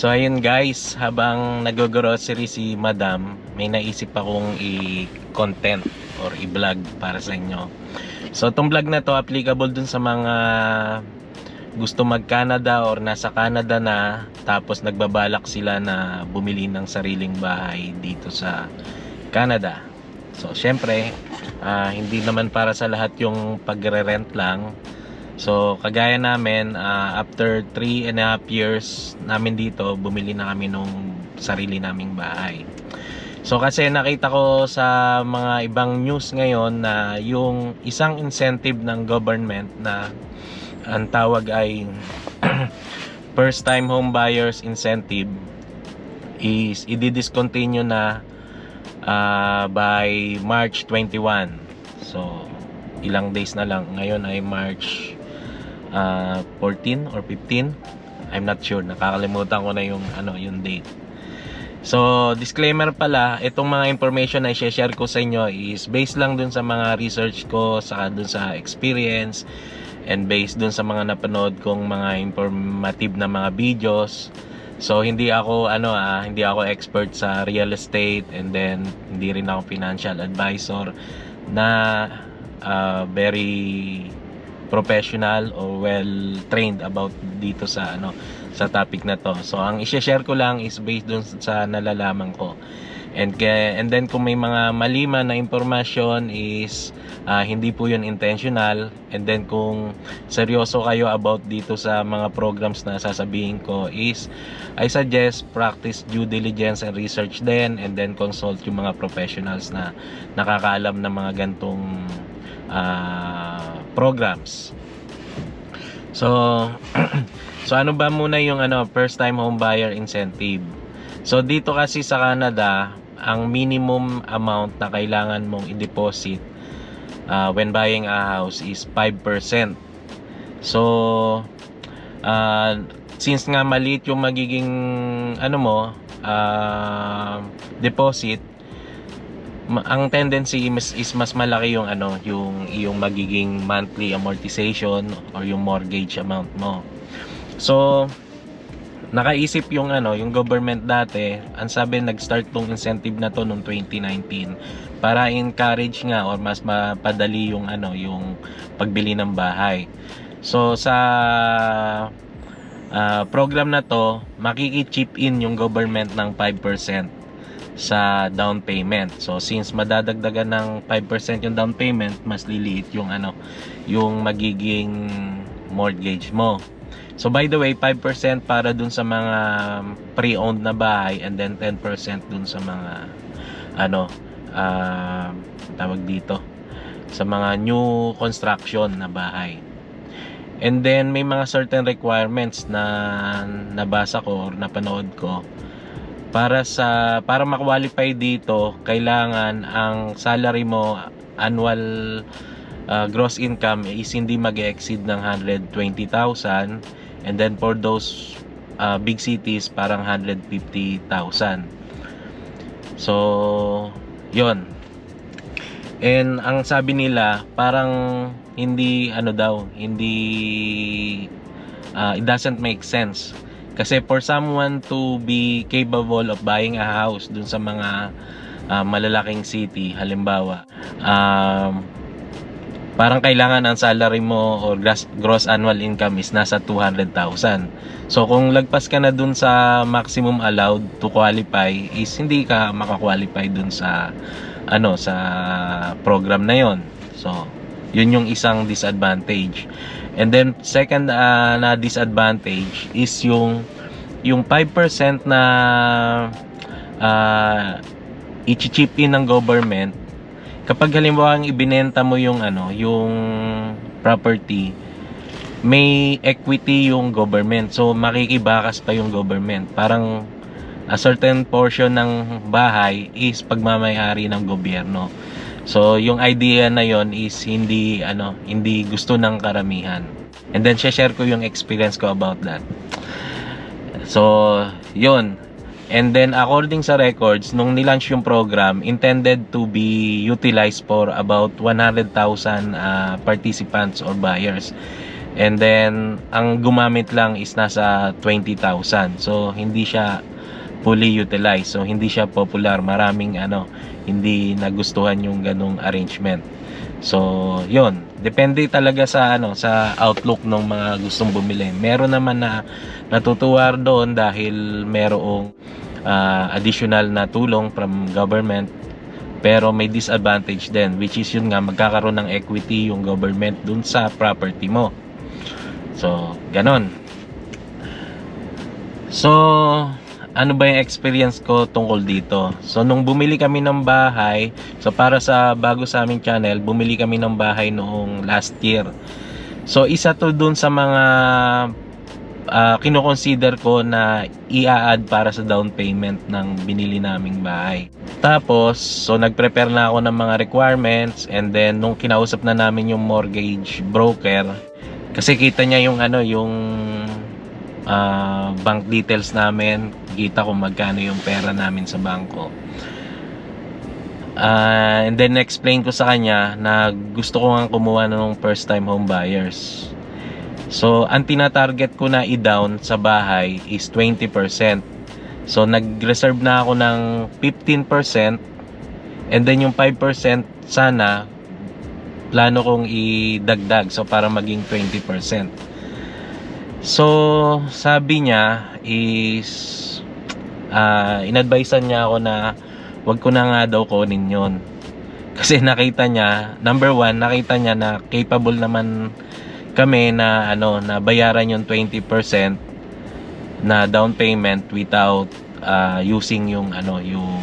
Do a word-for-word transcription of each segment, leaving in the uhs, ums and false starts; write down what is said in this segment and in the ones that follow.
So ayun guys, habang nag-grocery si Madam, may naisip akong i-content or i-vlog para sa inyo. So itong vlog na to applicable dun sa mga gusto mag-Canada or nasa Canada na, tapos nagbabalak sila na bumili ng sariling bahay dito sa Canada. So syempre, uh, hindi naman para sa lahat yung pagre-rent lang. So kagaya namin, uh, after three and a half years namin dito, bumili na kami nung sarili naming bahay. So kasi nakita ko sa mga ibang news ngayon na yung isang incentive ng government na ang tawag ay first time home buyers incentive is i-discontinue na uh, by March twenty-one. So ilang days na lang, ngayon ay March Uh, fourteen or fifteen, I'm not sure, nakakalimutan ko na yung ano yung date. So disclaimer pala, itong mga information na i-share ko sa inyo is based lang dun sa mga research ko, saka dun sa experience, and based dun sa mga napanood kong mga informative na mga videos. So hindi ako ano ah, hindi ako expert sa real estate, and then hindi rin ako financial advisor na uh, very professional or well trained about dito sa ano sa topic na to. So ang i-share ko lang is based dun sa nalalaman ko. And and then kung may mga malima na information is uh, hindi po yun intentional. And then kung seryoso kayo about dito sa mga programs na sasabihin ko is I suggest practice due diligence and research then, and then consult yung mga professionals na nakakaalam ng mga gantong uh, programs. So so ano ba muna yung ano first time home buyer incentive? So dito kasi sa Canada, ang minimum amount na kailangan mong i-deposit uh, when buying a house is five percent. So uh, since nga maliit yung magiging ano mo uh, deposit, ang tendency is, is mas malaki yung ano yung yung magiging monthly amortization or yung mortgage amount mo. So nakaisip yung ano yung government dati, ang sabi nag-start tong incentive na to noong twenty nineteen para encourage nga or mas mapadali yung ano yung pagbili ng bahay. So sa uh, program na to, makiki-chip in yung government ng five percent sa down payment. So since madadagdagan ng five percent yung down payment, mas liliit yung ano yung magiging mortgage mo. So by the way, five percent para dun sa mga pre-owned na bahay, and then ten percent dun sa mga ano uh, tawag dito sa mga new construction na bahay. And then may mga certain requirements na nabasa ko or napanood ko. Para sa para ma-qualify dito, kailangan ang salary mo, annual uh, gross income is hindi mag-exceed ng one hundred twenty thousand, and then for those uh, big cities parang one hundred fifty thousand. So, 'yon. And ang sabi nila, parang hindi ano daw, hindi uh, it doesn't make sense. Kasi for someone to be capable of buying a house dun sa mga uh, malalaking city, halimbawa, um, parang kailangan ang salary mo or gross, gross annual income is nasa two hundred thousand. So kung lagpas ka na dun sa maximum allowed to qualify, is hindi ka makakwalify dun sa ano sa program na yon. So yun yung isang disadvantage. And then second uh, na disadvantage is yung yung five percent na uh, i-chip in ng government. Kapag halimbawa ang ibinenta mo yung ano, yung property, may equity yung government. So makikibakas pa yung government. Parang a certain portion ng bahay is pagmamay-ari ng gobyerno. So yung idea na yon is hindi ano, hindi gusto ng karamihan. And then share ko yung experience ko about that. So yun. And then according sa records, nung nilaunch yung program, intended to be utilized for about one hundred thousand uh, participants or buyers. And then ang gumamit lang is nasa twenty thousand. So hindi siya fully utilized. So hindi siya popular. Maraming ano, hindi nagustuhan yung ganung arrangement. So yun, depende talaga sa ano, sa outlook ng mga gustong bumili. Meron naman na natutuwa doon dahil merong uh, additional na tulong from government. Pero may disadvantage din, which is yun nga, magkakaroon ng equity yung government dun sa property mo. So, ganon. So, ano ba yung experience ko tungkol dito? So, nung bumili kami ng bahay, so para sa bago sa aming channel, bumili kami ng bahay noong last year. So, isa to dun sa mga uh, kinoconsider ko na i-add para sa down payment ng binili naming bahay. Tapos, so nag-prepare na ako ng mga requirements, and then nung kinausap na namin yung mortgage broker, kasi kita niya yung ano, yung uh, bank details namin, kita kung magkano yung pera namin sa bangko. Uh, and then explain ko sa kanya na gusto ko nga kumuha ng first time home buyers. So, ang tina-target ko na i-down sa bahay is twenty percent. So, nag-reserve na ako ng fifteen percent, and then yung five percent sana plano kong idagdag, so para maging twenty percent. So, sabi niya is uh, inadvisean niya ako na wag ko na nga daw kunin yun. Kasi nakita niya, number one, nakita niya na capable naman kami na ano, na bayaran yung twenty percent na down payment without uh, using yung ano, yung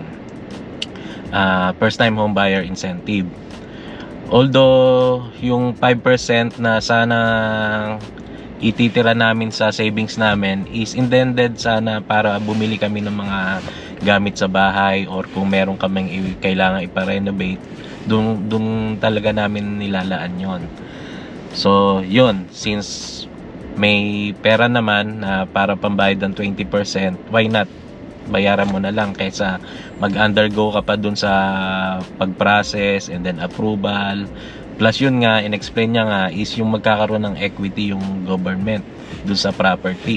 uh, first time home buyer incentive. Although yung five percent na sana ititira namin sa savings namin is intended sana para bumili kami ng mga gamit sa bahay, or kung meron kaming kailangan ipa-renovate, dun, dun talaga namin nilalaan yon. So yun, since may pera naman na para pambayad ng twenty percent, why not bayaran mo na lang kaysa mag-undergo ka pa dun sa pag-process and then approval. Plus yun nga, in-explain niya nga, is yung magkakaroon ng equity yung government dun sa property.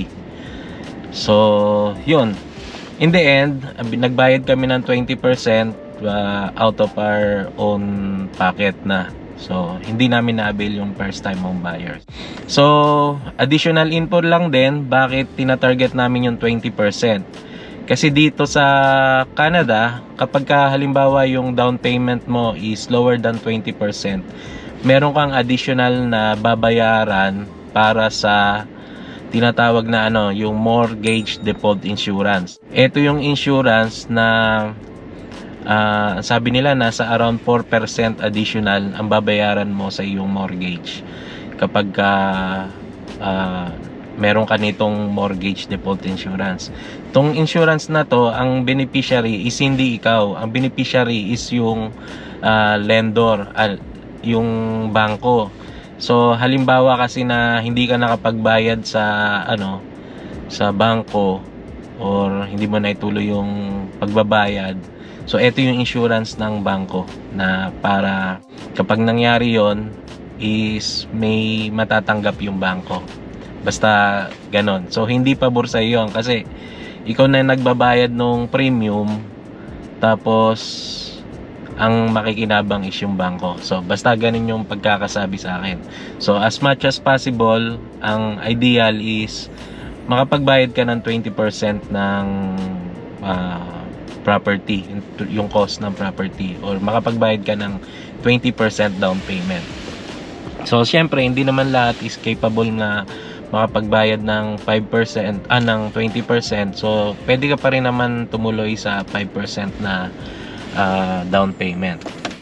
So yun, in the end, nagbayad kami ng twenty percent uh, out of our own pocket na. So, hindi namin na-avail yung first time home buyers. So, additional info lang din, bakit tina-target namin yung twenty percent. Kasi dito sa Canada, kapag ka halimbawa yung down payment mo is lower than twenty percent, meron kang additional na babayaran para sa tinatawag na ano, yung mortgage default insurance. Ito yung insurance na Uh, sabi nila nasa around four percent additional ang babayaran mo sa iyong mortgage kapag uh, uh, meron ka nitong mortgage default insurance. Tong insurance na to, ang beneficiary is hindi ikaw. Ang beneficiary is yung uh, lender, uh, yung bangko. So halimbawa kasi na hindi ka nakapagbayad sa ano, sa bangko, or hindi mo na ituloy yung pagbabayad, so ito yung insurance ng bangko na para kapag nangyari yon is may matatanggap yung bangko. Basta ganon. So hindi pabor sa iyo kasi ikaw na nagbabayad ng premium, tapos ang makikinabang is yung bangko. So basta ganon yung pagkakasabi sa akin. So as much as possible, ang ideal is makapagbayad ka ng twenty percent ng uh, property, yung cost ng property, or makapagbayad ka ng twenty percent down payment. So syempre hindi naman lahat is capable na makapagbayad ng five percent, ah, ng twenty percent. So pwede ka pa rin naman tumuloy sa five percent na uh, down payment.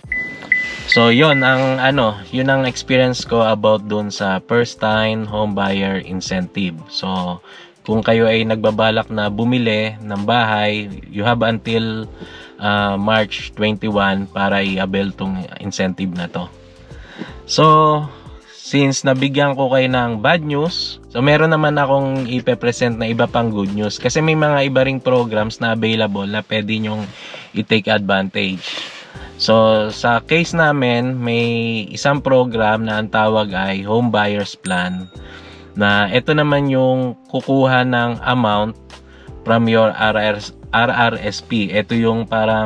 So yun ang ano, yun ang experience ko about dun sa first time home buyer incentive. So kung kayo ay nagbabalak na bumili ng bahay, you have until uh, March twenty-first para i-avail tong incentive na to. So, since nabigyan ko kayo ng bad news, so meron naman akong ipe-present na iba pang good news. Kasi may mga iba ring programs na available na pwede nyong i-take advantage. So, sa case namin, may isang program na ang tawag ay Home Buyers Plan, na ito naman yung kukuha ng amount from your R R S P. Ito yung parang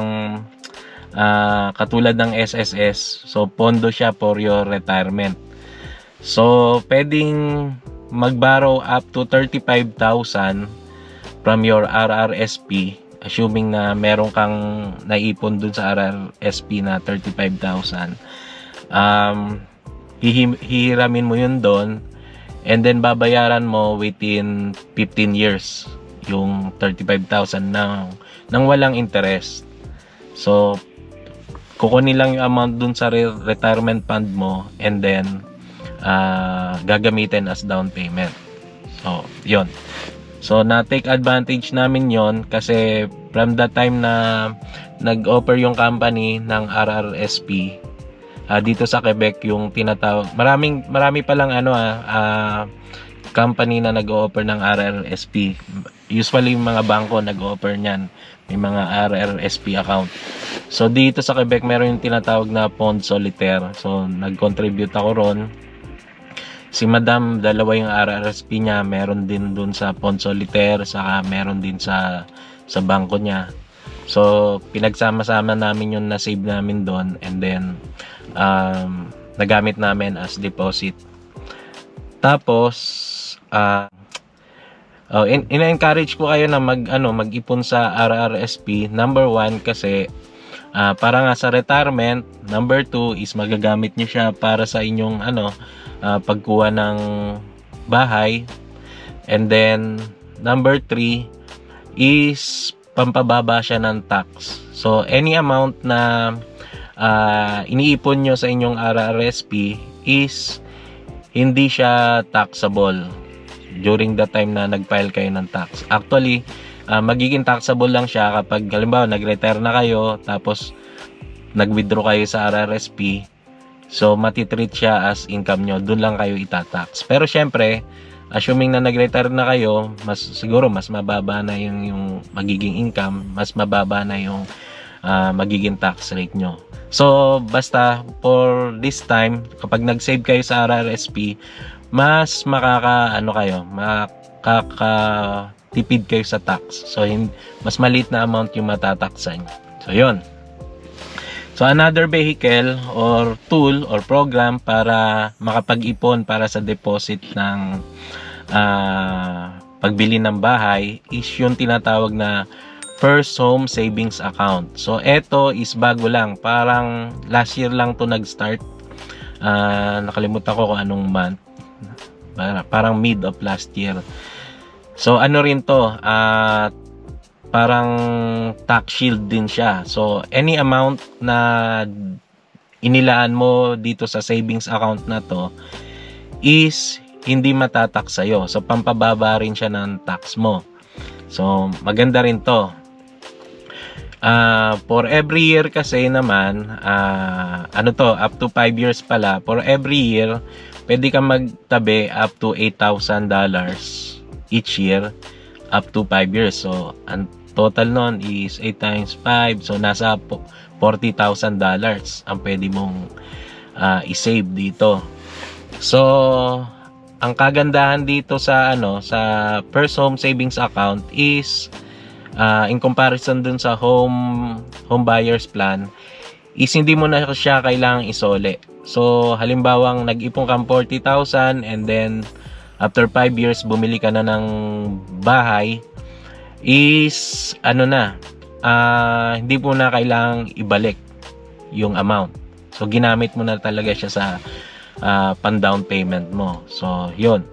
uh, katulad ng S S S. So, pondo siya for your retirement. So, pwedeng mag-borrow up to thirty-five thousand from your R R S P, assuming na meron kang naipon dun sa R R S P na thirty-five thousand. Um, hihiramin mo yun doon, and then babayaran mo within fifteen years yung thirty-five thousand nang, nang walang interest. So, kukunin lang yung amount dun sa re retirement fund mo, and then uh, gagamitin as down payment. So, yun. So, na-take advantage namin yon kasi from the time na nag-offer yung company ng R R S P uh, dito sa Quebec, yung tinatawag, maraming, marami palang ano ah, uh, company na nag-offer ng R R S P. Usually, yung mga bangko nag-offer niyan. May mga R R S P account. So, dito sa Quebec, meron yung tinatawag na Pond Solitaire. So, nag-contribute ako ron. Si Madam, dalawa yung R R S P niya, meron din dun sa Pond Solitaire, saka meron din sa sa bangko niya. So, pinagsama-sama namin yung na-save namin doon, and then um, nagamit namin as deposit. Tapos, uh, oh, in- ina-encourage ko kayo na mag, ano, mag-ipon sa R R S P. Number one, kasi uh, para nga sa retirement. Number two is magagamit nyo siya para sa inyong ano, Uh, pagkuha ng bahay. And then number three is pampababa siya ng tax. So any amount na uh, iniipon nyo sa inyong R R S P is hindi siya taxable during the time na nag-file kayo ng tax. Actually, uh, magiging taxable lang siya kapag halimbawa nag-retire na kayo, tapos nag-withdraw kayo sa R R S P. So, matitreat siya as income nyo. Doon lang kayo itatax. Pero syempre, assuming na nag-retire na kayo, mas, siguro mas mababa na yung, yung magiging income, mas mababa na yung uh, magiging tax rate nyo. So, basta for this time, kapag nag-save kayo sa R R S P, mas makaka, ano kayo, makakatipid kayo sa tax. So, hindi, mas maliit na amount yung matataxan. So, yun. So, another vehicle or tool or program para makapag-ipon para sa deposit ng uh, pagbili ng bahay is yung tinatawag na First Home Savings Account. So, eto is bago lang. Parang last year lang to nag-start. Uh, nakalimutan ko kung anong month. Parang mid of last year. So, ano rin to? Uh, parang tax shield din siya. So, any amount na inilaan mo dito sa savings account na to is hindi matatax sa'yo. So, pampababa rin siya ng tax mo. So, maganda rin to. Uh, for every year kasi naman, uh, ano to, up to five years pala. For every year, pwede ka magtabi up to eight thousand dollars each year. Up to five years. So, ang total nun is eight times five. So, nasa forty thousand dollars ang pwede mong uh, i-save dito. So, ang kagandahan dito sa ano sa First Home Savings Account is uh, in comparison dun sa Home Home Buyers Plan is hindi mo na siya kailangang isole. So, halimbawang nag-ipon kang forty thousand and then after five years, bumili ka na ng bahay, is, ano na, uh, hindi mo na kailangang ibalik yung amount. So, ginamit mo na talaga siya sa uh, pan-down payment mo. So, yun.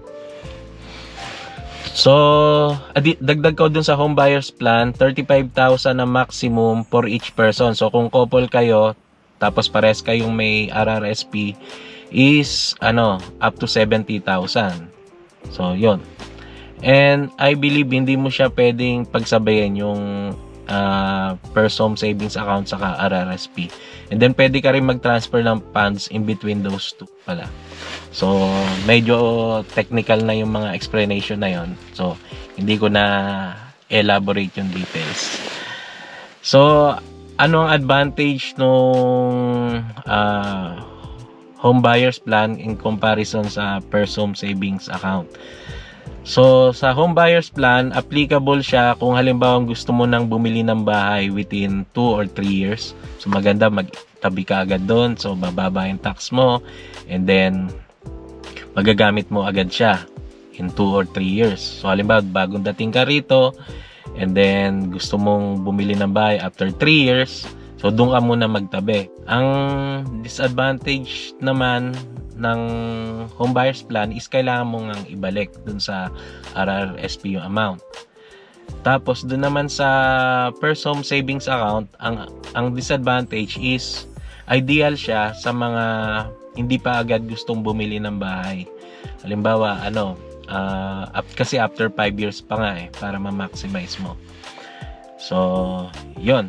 So, adi, dagdag ko dun sa home buyers plan, thirty-five thousand na maximum for each person. So, kung couple kayo, tapos pares kayong may R R S P, is, ano, up to seventy thousand. So, yun. And I believe hindi mo siya pwedeng pagsabayan yung uh, First Home Savings Account saka R R S P. And then, pwede ka rin mag-transfer ng funds in between those two pala. So, medyo technical na yung mga explanation na yon. So, hindi ko na elaborate yung details. So, ano ang advantage nung uh, home buyers plan in comparison sa first home savings account? So, sa home buyers plan, applicable siya kung halimbawa gusto mo nang bumili ng bahay within two or three years. So, maganda magtabi ka agad doon. So, bababa yung tax mo. And then, magagamit mo agad siya in two or three years. So, halimbawa, bagong dating ka rito, and then, gusto mong bumili ng bahay after three years, so, doon ka muna magtabi. Ang disadvantage naman ng home buyers plan is kailangan mo ngang ibalik dun sa R R S P yung amount. Tapos, doon naman sa first home savings account, ang, ang disadvantage is ideal siya sa mga hindi pa agad gustong bumili ng bahay. Halimbawa, ano, Uh, kasi after five years pa nga eh, para ma-maximize mo. So, yun.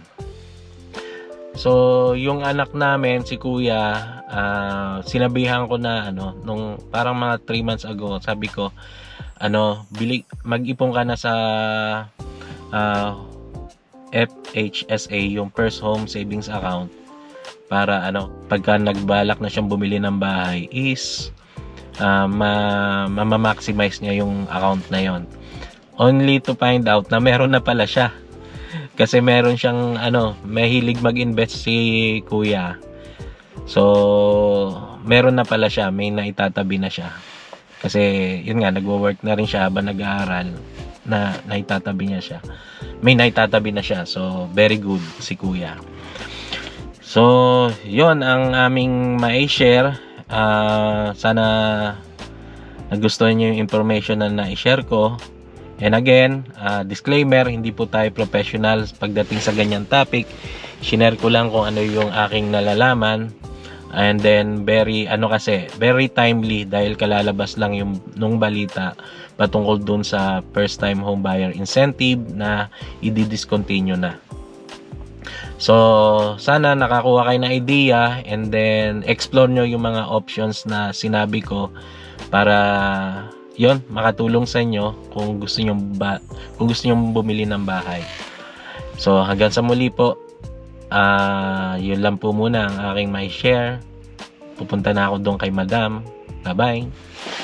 So, yung anak namin, si kuya, uh, sinabihan ko na, ano, nung parang mga three months ago, sabi ko, ano, bili, mag-ipon ka na sa uh, F H S A, yung First Home Savings Account, para, ano, pagka nagbalak na siyang bumili ng bahay, is Uh, ma ma-maximize niya yung account na yon. Only to find out na meron na pala siya. Kasi meron siyang ano, mahilig mag-invest si kuya. So, meron na pala siya, may naitatabi na siya. Kasi yun nga, nagwo-work na rin siya habang nag-aaral, na naitatabi niya siya. May naitatabi na siya. So, very good si kuya. So, yun ang aming ma-share. Uh, sana nagustuhan nyo yung information na na-share ko. And again, uh, disclaimer, hindi po tayo professional pagdating sa ganyan topic. Shinare ko lang kung ano yung aking nalalaman. And then very ano kasi, very timely dahil kalalabas lang yung nung balita patungkol dun sa first time home buyer incentive na i-discontinue na. So, sana nakakuha kayo ng idea and then explore nyo yung mga options na sinabi ko para yon makatulong sa inyo kung gusto nyo ba, kung gusto nyo bumili ng bahay. So, hanggang sa muli po, uh, yun lang po muna ang aking may share. Pupunta na ako doon kay Madam. Bye-bye.